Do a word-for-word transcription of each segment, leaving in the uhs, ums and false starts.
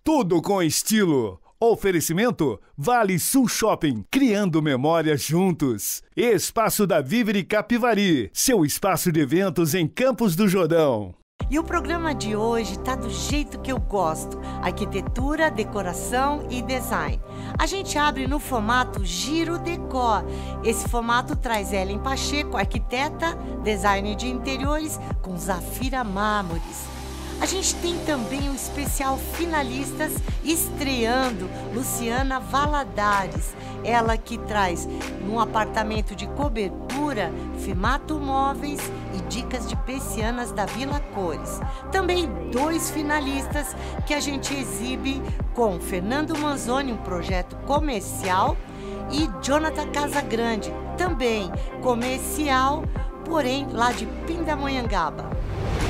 Tudo com estilo. Oferecimento Vale Sul Shopping, criando memórias juntos. Espaço da Vivere Capivari, seu espaço de eventos em Campos do Jordão. E o programa de hoje tá do jeito que eu gosto: arquitetura, decoração e design. A gente abre no formato Giro Decor. Esse formato traz Ellen Pacheco, arquiteta, design de interiores, com Zafira Mármores. A gente tem também um especial finalistas estreando, Luciana Valadares. Ela que traz num apartamento de cobertura, Fimato Móveis e dicas de persianas da Vila Cores. Também dois finalistas que a gente exibe com Fernando Manzoni, um projeto comercial, e Jonathan Casagrande, também comercial, porém lá de Pindamonhangaba.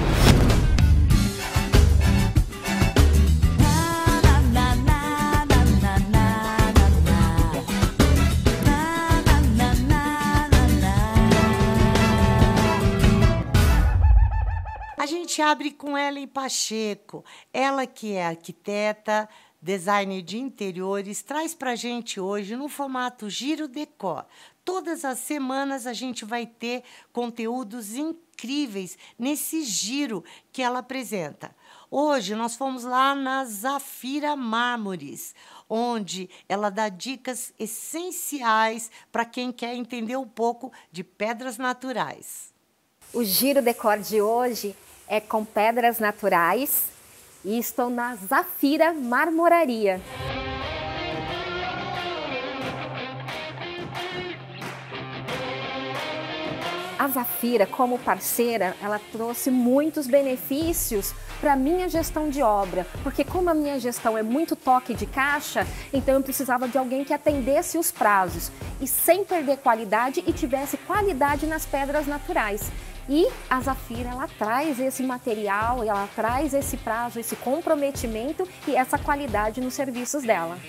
A gente abre com Ellen Pacheco, ela que é arquiteta, designer de interiores, traz para a gente hoje no formato Giro Decor. Todas as semanas a gente vai ter conteúdos incríveis nesse giro que ela apresenta. Hoje nós fomos lá na Zafira Mármores, onde ela dá dicas essenciais para quem quer entender um pouco de pedras naturais. O Giro Decor de hoje é com pedras naturais e estou na Zafira Marmoraria. A Zafira, como parceira, ela trouxe muitos benefícios para a minha gestão de obra, porque como a minha gestão é muito toque de caixa, então eu precisava de alguém que atendesse os prazos e sem perder qualidade e tivesse qualidade nas pedras naturais. E a Zafira, ela traz esse material, ela traz esse prazo, esse comprometimento e essa qualidade nos serviços dela.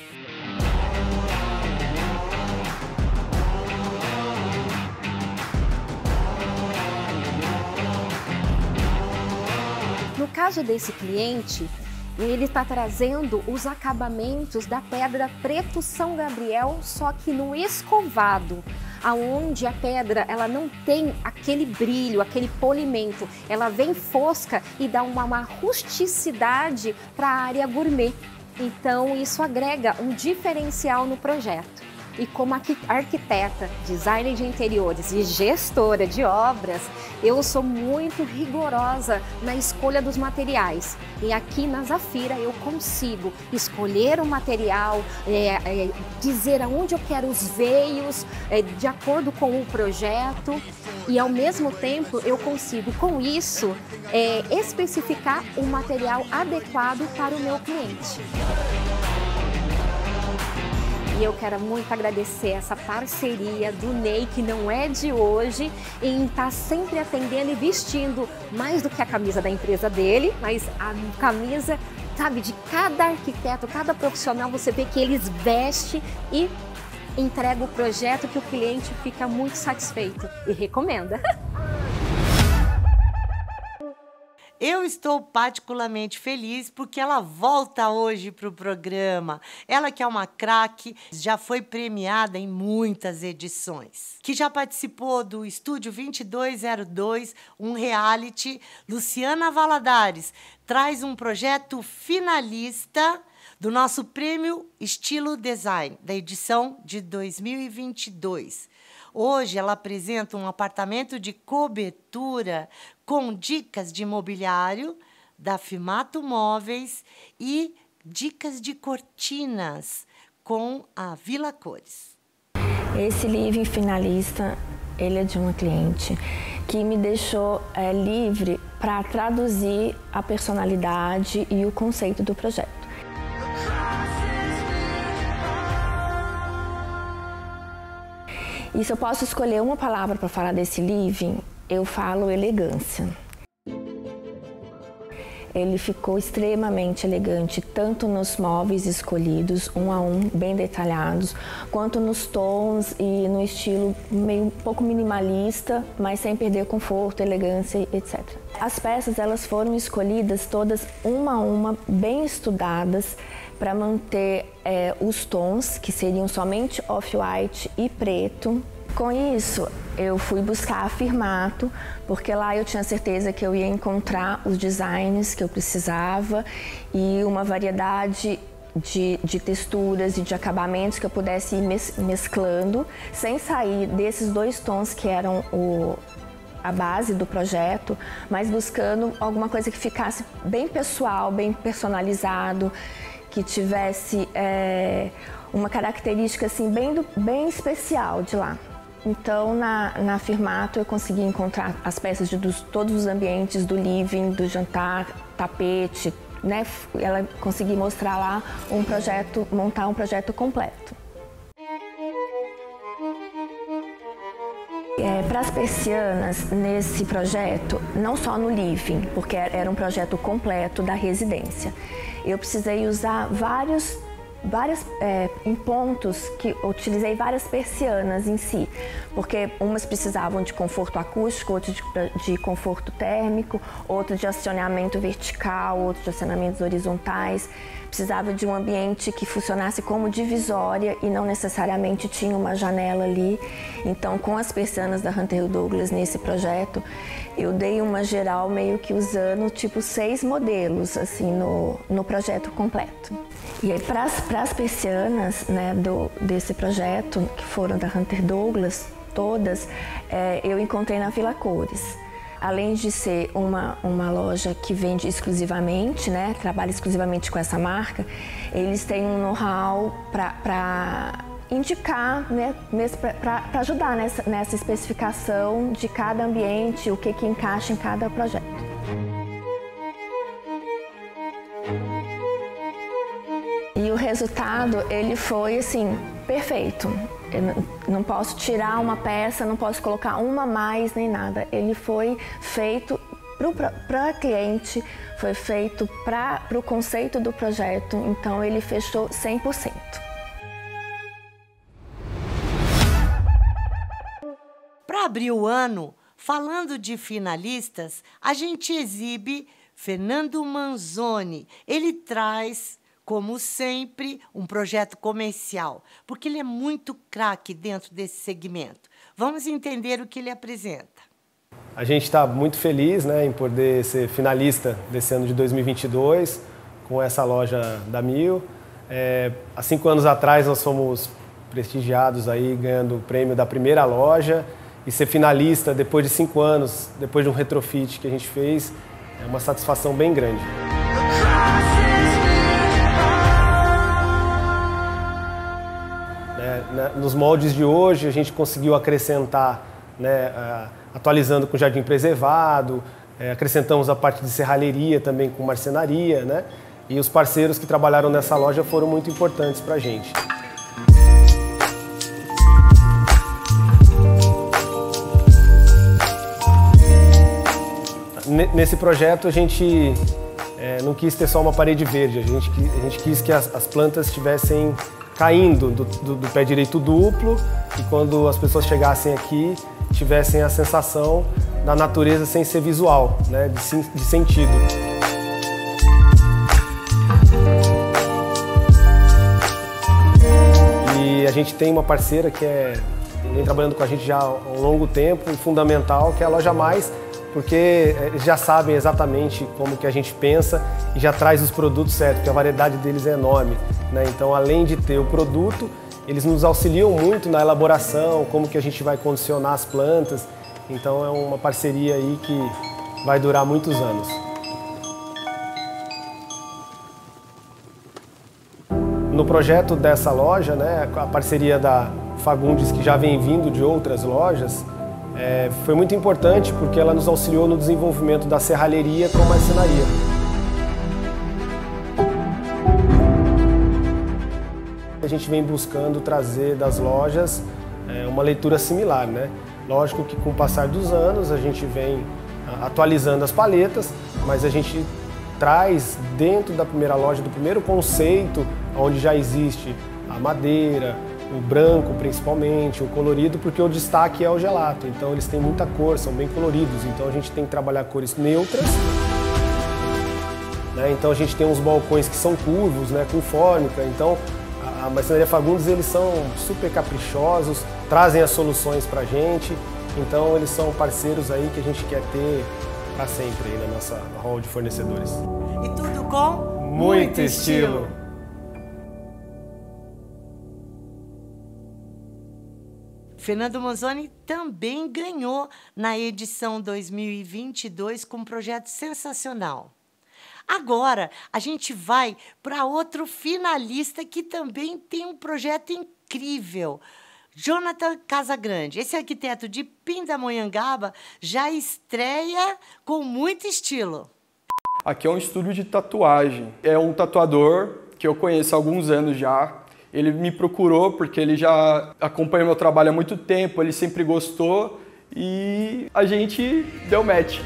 No caso desse cliente, ele está trazendo os acabamentos da pedra Preto São Gabriel, só que no escovado, aonde a pedra ela não tem aquele brilho, aquele polimento, ela vem fosca e dá uma, uma rusticidade para a área gourmet. Então isso agrega um diferencial no projeto. E como arquiteta, designer de interiores e gestora de obras, eu sou muito rigorosa na escolha dos materiais. E aqui na Zafira eu consigo escolher o material, é, é, dizer aonde eu quero os veios, é, de acordo com o projeto. E ao mesmo tempo eu consigo, com isso, é, especificar o material adequado para o meu cliente. E eu quero muito agradecer essa parceria do Ney, que não é de hoje, em estar sempre atendendo e vestindo mais do que a camisa da empresa dele, mas a camisa, sabe, de cada arquiteto, cada profissional, você vê que eles vestem e entregam o projeto que o cliente fica muito satisfeito e recomenda. Eu estou particularmente feliz porque ela volta hoje para o programa. Ela que é uma craque, já foi premiada em muitas edições. Que já participou do Estúdio vinte e dois zero dois, um reality. Luciana Valadares traz um projeto finalista do nosso prêmio Estilo Design, da edição de dois mil e vinte e dois. Hoje ela apresenta um apartamento de cobertura com dicas de mobiliário da Fimato Móveis e dicas de cortinas com a Vila Cores. Esse living finalista, ele é de uma cliente que me deixou é, livre para traduzir a personalidade e o conceito do projeto. E se eu posso escolher uma palavra para falar desse living, eu falo elegância. Ele ficou extremamente elegante, tanto nos móveis escolhidos, um a um, bem detalhados, quanto nos tons e no estilo meio um pouco minimalista, mas sem perder conforto, elegância, etcétera. As peças elas foram escolhidas todas uma a uma, bem estudadas, para manter é, os tons, que seriam somente off-white e preto. Com isso, eu fui buscar a Firmato, porque lá eu tinha certeza que eu ia encontrar os designs que eu precisava e uma variedade de, de texturas e de acabamentos que eu pudesse ir mes, mesclando, sem sair desses dois tons que eram o, a base do projeto, mas buscando alguma coisa que ficasse bem pessoal, bem personalizado, que tivesse é, uma característica assim, bem, do, bem especial de lá. Então, na, na Firmato, eu consegui encontrar as peças de dos, todos os ambientes, do living, do jantar, tapete, né? Ela conseguiu mostrar lá um projeto, montar um projeto completo. É, para as persianas, nesse projeto, não só no living, porque era um projeto completo da residência, eu precisei usar vários Várias, é, em pontos que eu utilizei várias persianas em si, porque umas precisavam de conforto acústico, outras de, de conforto térmico, outras de acionamento vertical, outras de acionamentos horizontais. Precisava de um ambiente que funcionasse como divisória e não necessariamente tinha uma janela ali. Então, com as persianas da Hunter Douglas nesse projeto, eu dei uma geral meio que usando tipo seis modelos assim no, no projeto completo. E aí, para as persianas, né, do, desse projeto, que foram da Hunter Douglas, todas, é, eu encontrei na Vila Cores. Além de ser uma, uma loja que vende exclusivamente, né, trabalha exclusivamente com essa marca, eles têm um know-how para indicar, né, para ajudar nessa, nessa especificação de cada ambiente, o que, que encaixa em cada projeto. E o resultado, ele foi assim, perfeito. Eu não posso tirar uma peça, não posso colocar uma a mais nem nada. Ele foi feito para a cliente, foi feito para o conceito do projeto, então ele fechou cem por cento. Para abrir o ano, falando de finalistas, a gente exibe Fernando Manzoni. Ele traz, como sempre, um projeto comercial, porque ele é muito craque dentro desse segmento. Vamos entender o que ele apresenta. A gente está muito feliz, né, em poder ser finalista desse ano de dois mil e vinte e dois com essa loja da Mil. É, há cinco anos atrás nós fomos prestigiados aí, ganhando o prêmio da primeira loja, e ser finalista depois de cinco anos, depois de um retrofit que a gente fez, é uma satisfação bem grande. Nos moldes de hoje, a gente conseguiu acrescentar, né, atualizando com jardim preservado, acrescentamos a parte de serralheria também com marcenaria, né, e os parceiros que trabalharam nessa loja foram muito importantes para a gente. Nesse projeto, a gente é, não quis ter só uma parede verde, a gente, a gente quis que as, as plantas estivessem caindo do, do, do pé direito duplo, e quando as pessoas chegassem aqui, tivessem a sensação da natureza sem ser visual, né, de, de sentido. E a gente tem uma parceira que é, vem trabalhando com a gente já há um longo tempo, fundamental, que é a Loja Mais, porque eles já sabem exatamente como que a gente pensa e já traz os produtos certos, porque a variedade deles é enorme, né? Então, além de ter o produto, eles nos auxiliam muito na elaboração, como que a gente vai condicionar as plantas. Então, é uma parceria aí que vai durar muitos anos. No projeto dessa loja, né, a parceria da Fagundes, que já vem vindo de outras lojas, É, foi muito importante porque ela nos auxiliou no desenvolvimento da serralheria com marcenaria. A gente vem buscando trazer das lojas é, uma leitura similar, né? Lógico que com o passar dos anos a gente vem atualizando as paletas, mas a gente traz dentro da primeira loja, do primeiro conceito, onde já existe a madeira, o branco principalmente, o colorido, porque o destaque é o gelato, então eles têm muita cor, são bem coloridos, então a gente tem que trabalhar cores neutras, né? Então a gente tem uns balcões que são curvos, né, com fórmica. Então a Marcenaria Fagundes, eles são super caprichosos, trazem as soluções pra gente. Então eles são parceiros aí que a gente quer ter para sempre aí na nossa hall de fornecedores. E tudo com muito, muito estilo. estilo. Fernando Manzoni também ganhou na edição dois mil e vinte e dois com um projeto sensacional. Agora, a gente vai para outro finalista que também tem um projeto incrível. Jonathan Casagrande, esse arquiteto de Pindamonhangaba, já estreia com muito estilo. Aqui é um estúdio de tatuagem. É um tatuador que eu conheço há alguns anos já. Ele me procurou porque ele já acompanha meu trabalho há muito tempo, ele sempre gostou e a gente deu match.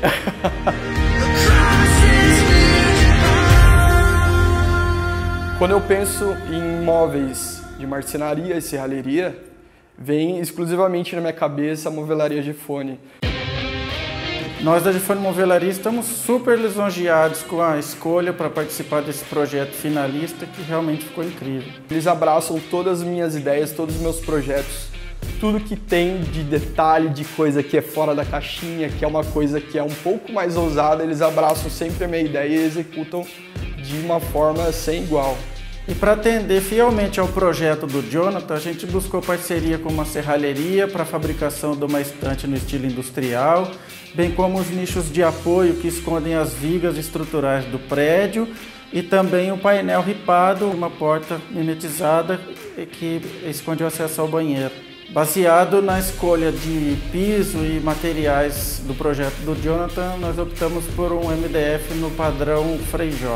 Quando eu penso em móveis de marcenaria e serralheria, vem exclusivamente na minha cabeça a movelaria Gifone. Nós da Gifone Movelaria estamos super lisonjeados com a escolha para participar desse projeto finalista que realmente ficou incrível. Eles abraçam todas as minhas ideias, todos os meus projetos, tudo que tem de detalhe, de coisa que é fora da caixinha, que é uma coisa que é um pouco mais ousada, eles abraçam sempre a minha ideia e executam de uma forma sem igual. E para atender fielmente ao projeto do Jonathan, a gente buscou parceria com uma serralheria para a fabricação de uma estante no estilo industrial, bem como os nichos de apoio que escondem as vigas estruturais do prédio e também o painel ripado, uma porta mimetizada que esconde o acesso ao banheiro. Baseado na escolha de piso e materiais do projeto do Jonathan, nós optamos por um M D F no padrão Frejó.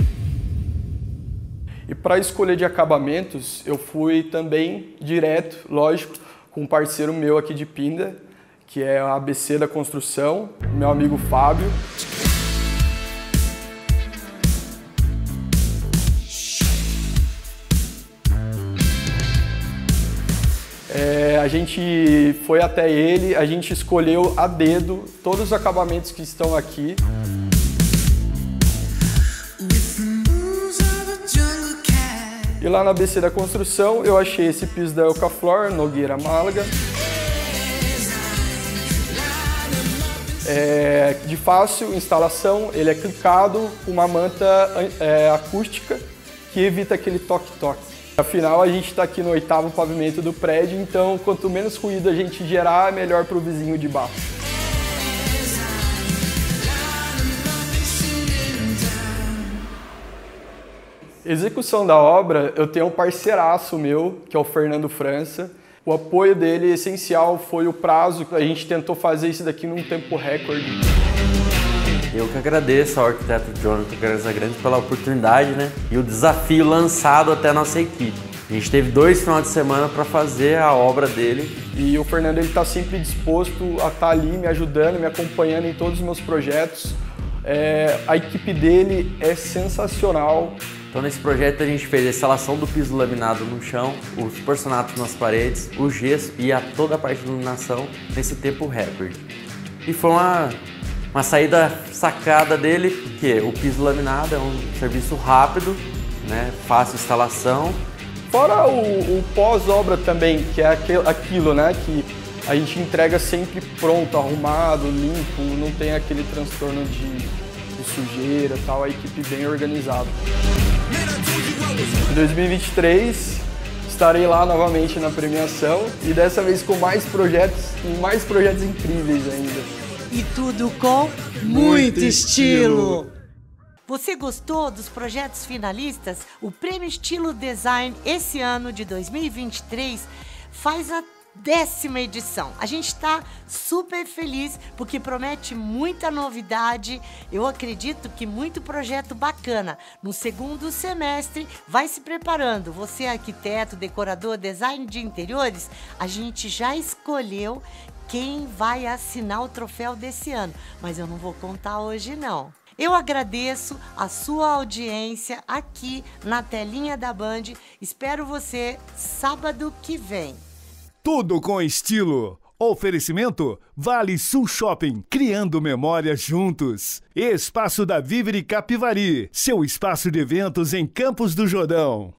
E para a escolha de acabamentos, eu fui também direto, lógico, com um parceiro meu aqui de Pinda, que é a A B C da Construção, meu amigo Fábio. É, a gente foi até ele, a gente escolheu a dedo todos os acabamentos que estão aqui. E lá na A B C da Construção eu achei esse piso da Elcaflor, Nogueira Málaga. É de fácil instalação, ele é clicado com uma manta é, acústica que evita aquele toque-toque. Afinal, a gente está aqui no oitavo pavimento do prédio, então quanto menos ruído a gente gerar, melhor para o vizinho de baixo. Execução da obra, eu tenho um parceiraço meu, que é o Fernando França. O apoio dele essencial foi o prazo, a gente tentou fazer isso daqui num tempo recorde. Eu que agradeço ao arquiteto Jonathan Casagrande pela oportunidade, né, e o desafio lançado até a nossa equipe. A gente teve dois finais de semana para fazer a obra dele. E o Fernando está sempre disposto a estar ali me ajudando, me acompanhando em todos os meus projetos. É, a equipe dele é sensacional. Então nesse projeto a gente fez a instalação do piso laminado no chão, os porcelanatos nas paredes, o gesso e a toda a parte de iluminação nesse tempo recorde. E foi uma, uma saída sacada dele, porque o piso laminado é um serviço rápido, né, fácil instalação. Fora o, o pós-obra também, que é aquilo, né, que a gente entrega sempre pronto, arrumado, limpo, não tem aquele transtorno de, de sujeira e tal, a equipe bem organizada. Em dois mil e vinte e três, estarei lá novamente na premiação e dessa vez com mais projetos e mais projetos incríveis ainda. E tudo com muito, muito estilo. estilo! Você gostou dos projetos finalistas? O Prêmio Estilo Design esse ano de dois mil e vinte e três faz a décima edição. A gente está super feliz porque promete muita novidade. Eu acredito que muito projeto bacana. No segundo semestre, vai se preparando. Você é arquiteto, decorador, design de interiores, a gente já escolheu quem vai assinar o troféu desse ano, mas eu não vou contar hoje não. Eu agradeço a sua audiência aqui na telinha da Band. Espero você sábado que vem. Tudo com estilo. Oferecimento Vale Sul Shopping, criando memórias juntos. Espaço da Vivere Capivari, seu espaço de eventos em Campos do Jordão.